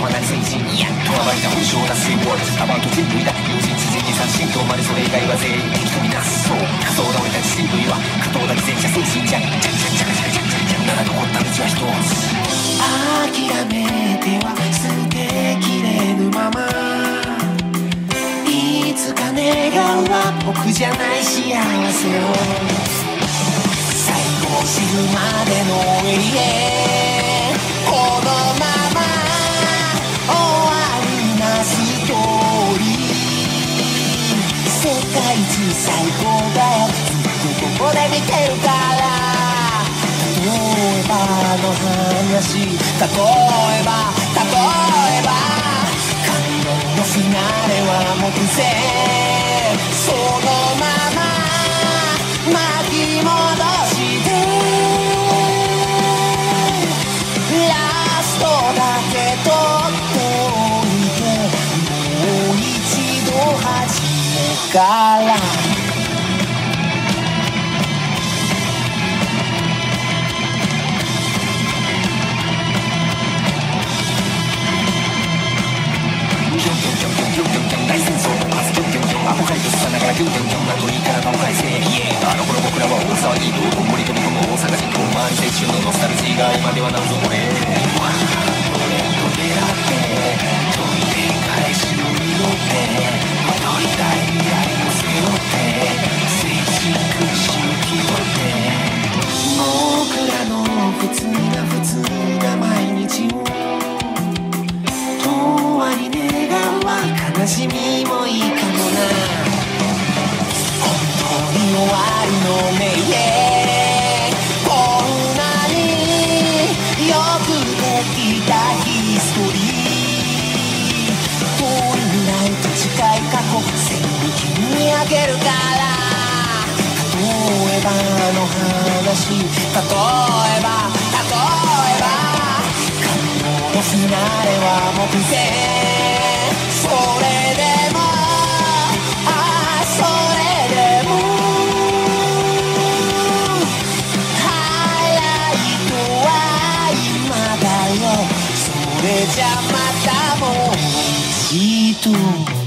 とは何成人いやとは割りた本性達成をアバウト人類だ友人知人に三神とまでそれ以外は全員敵とみなすそう仮想倒れた人類は過当な偽善者精神じゃんじゃんじゃんじゃんじゃんじゃんじゃんなら残った道は一つ諦めては捨てきれぬままいつか願うは僕じゃない幸せを最後死ぬまでの永遠このまま終わりなストーリー世界一最高だよずっとここで見てるから例えばの話例えば観音のフィナーレは目前そのまま巻き戻してラストだけ取っておいてもう一度始めから大戦争のパスギョンギョンギョンアポカリプスさながらギョンギョンギョンな鳥から場を返せあの頃僕らは大騒ぎ道頓堀飛び込む大阪人と周り青春のノスタルジーが今ではなんぞ俺と出会って飛び出返しの実って戻りたい未来を背負って青春空襲気取って僕らの普通な毎日を永遠に願うは悲しみもいいかもな本当に終わるのねこんなによくできたヒストリー遠い未来と近い過去全部君にあげるから例えばの話例えばフィナーレは目前それでもそれでもハイライトは今だよそれじゃまたもう一度